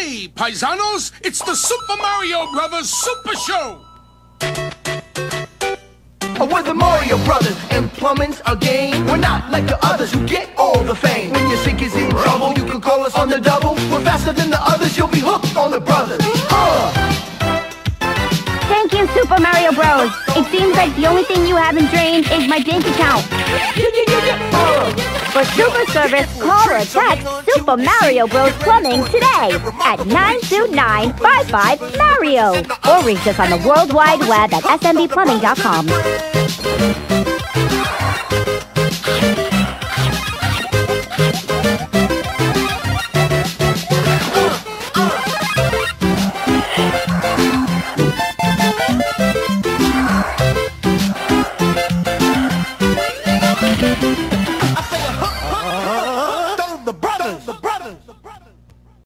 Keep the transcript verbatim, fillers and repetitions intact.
Hey, paisanos, it's the Super Mario Brothers Super Show! We're the Mario Brothers, and plumbing's our game. We're not like the others who get all the fame. When your sink is in trouble, you can call us on the double. We're faster than the others, you'll be hooked on the brothers. Uh! Thank you, Super Mario Bros. It seems like the only thing you haven't drained is my bank account. For super service, call or text Super Mario Bros. Plumbing today at nine two nine five five Mario. Or reach us on the World Wide Web at S M B plumbing dot com.